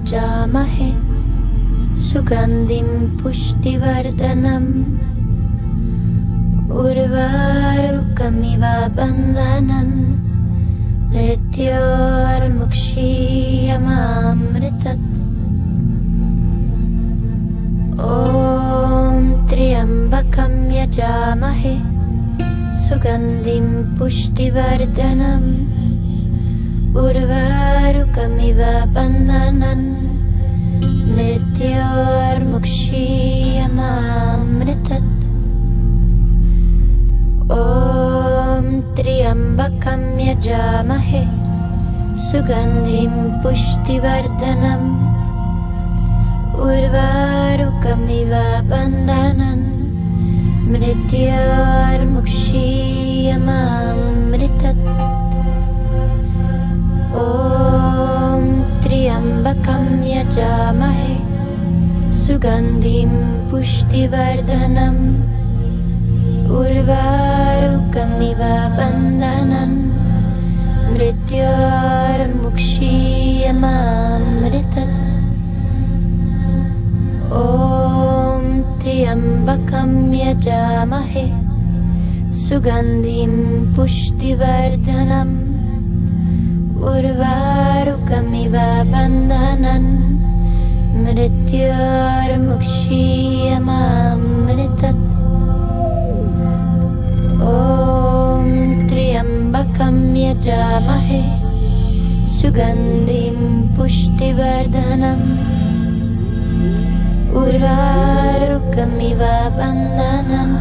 यजामहे सुगन्धिं पुष्टिवर्धनम् उर्वारुकमिव बन्धनन् मृत्योर्मुक्षीयमामृतत् ॐ त्र्यम्बकं यजामहे सुगन्धिं पुष्टिवर्धनम् उर्वारुकमिव बन्धनन् मृत्योर्मुक्षीयमामृतत् ॐ त्र्यम्बकं यजामहे सुगन्धिं पुष्टिवर्धनम् उर्वारुकमिव बन्धनन् मृत्योर्मुक्षीयमामृतत् ॐ त्र्यम्बकं यजामहे सुगन्धिं पुष्टिवर्धनम् उर्वारुकमिव बन्धनन् मृत्योर्मुक्षीयमामृतत् ॐ त्र्यम्बकं यजामहे सुगन्धिं पुष्टिवर्धनम् उर्वारुकमिव बन्धनन् मृत्योर्मुक्षीयमामृतत् ॐ त्र्यम्बकं यजामहे सुगन्धिं पुष्टिवर्धनम् उर्वारुकमिव बन्धनन्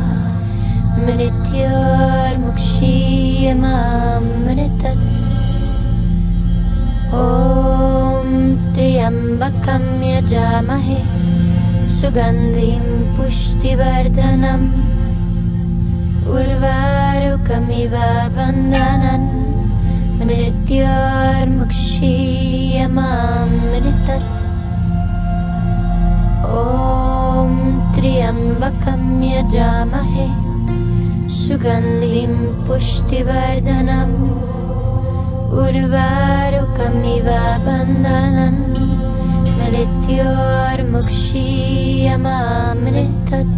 मृत्योर्मुक्षीयमामृतत् ॐ त्र्यम्बकं यजामहे सुगन्धिं पुष्टिवर्धनम् उर्वारुकमिव बन्धनन् मृत्योर्मुक्षीयमामृतत् ॐ त्र्यम्बकं यजामहे सुगन्धिं पुष्टिवर्धनम् उर्वारुकमिव बन्धनन् मृत्योर्मुक्षीयमामृतत्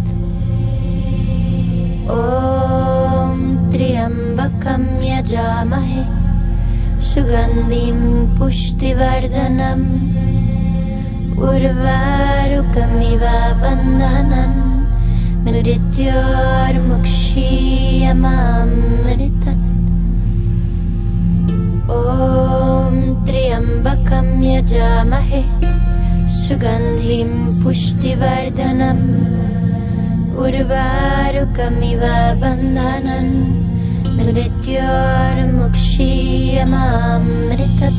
ॐ त्र्यम्बकं यजामहे सुगन्धिं पुष्टिवर्धनम् उर्वारुकमिव बन्धनन् मृत्योर्मुक्षीयमामृतत् ॐ त्र्यम्बकं यजामहे सुगन्धिं पुष्टिवर्धनम् उर्वारुकमिव बन्धनन् मृत्योर्मुक्षीयमामृतत्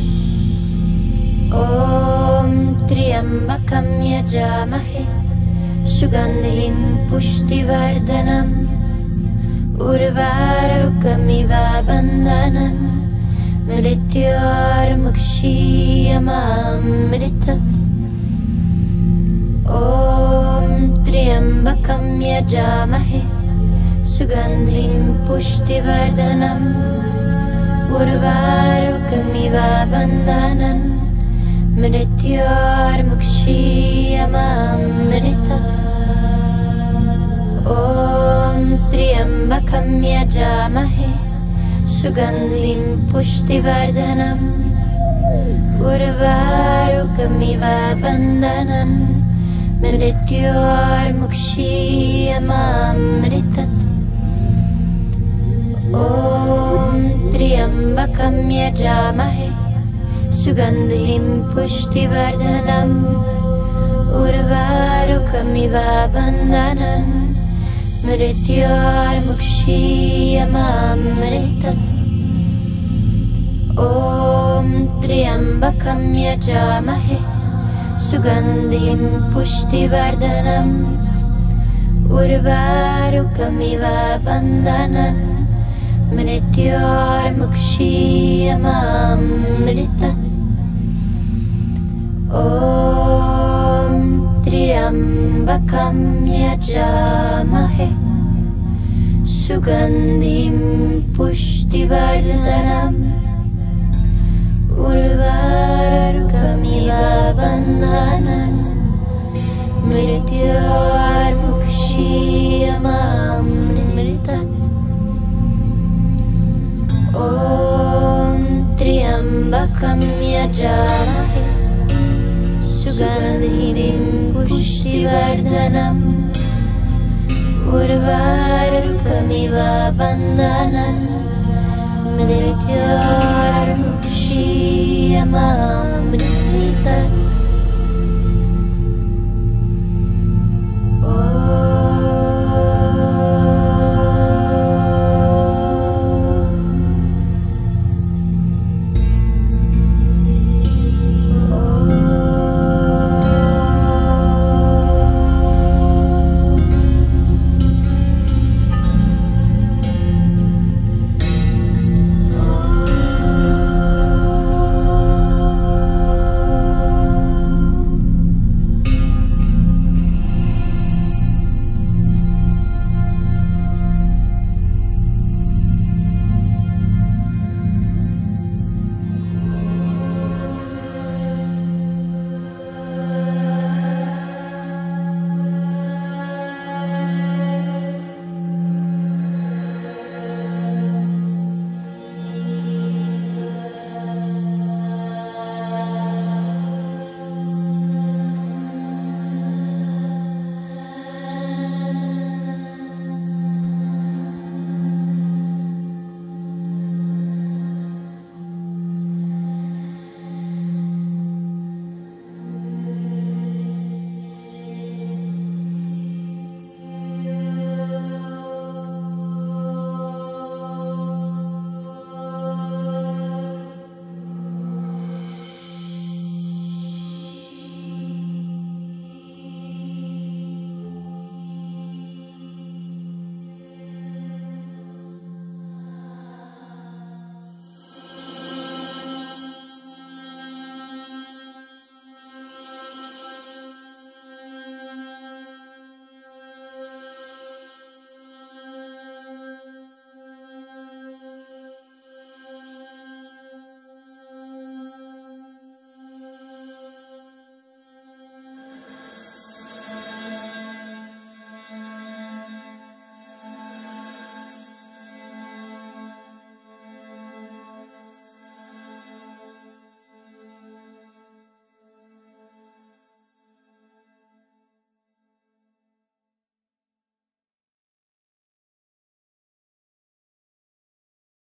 ॐ त्र्यम्बकं यजामहे सुगन्धिं पुष्टिवर्धनम् उर्वारुकमिव बन्धनन् मृत्योर्मुक्षीयमामृतत् ॐ त्र्यम्बकं यजामहे सुगन्धिं पुष्टिवर्धनम् उर्वारुकमिव बन्धनन् मृत्योर्मुक्षीयमामृतत् ॐ त्र्यम्बकं यजामहे सुगन्धिं पुष्टिवर्धनम् उर्वारुकमिव बन्धनन् मृत्योर्मुक्षीयमामृतत् ॐ त्र्यम्बकं यजामहे सुगन्धिं पुष्टिवर्धनम् उर्वारुकमिव बन्धनन् मृत्योर्मुक्षीयमामृतत् ॐ त्र्यम्बकं यजामहे सुगन्धिं पुष्टिवर्धनम् उर्वारुकमिव बन्धनन् मृत्योर्मुक्षीयमामृतत् ॐ त्र्यम्बकं यजामहे सुगन्धिं पुष्टिवर्धनम् Urvarukamiva bandhanan Mrityunjaya Om Triambakam Yajamahe Sugandhim Pushtivardhanam Urvarukamiva bandhanan Mrityunjaya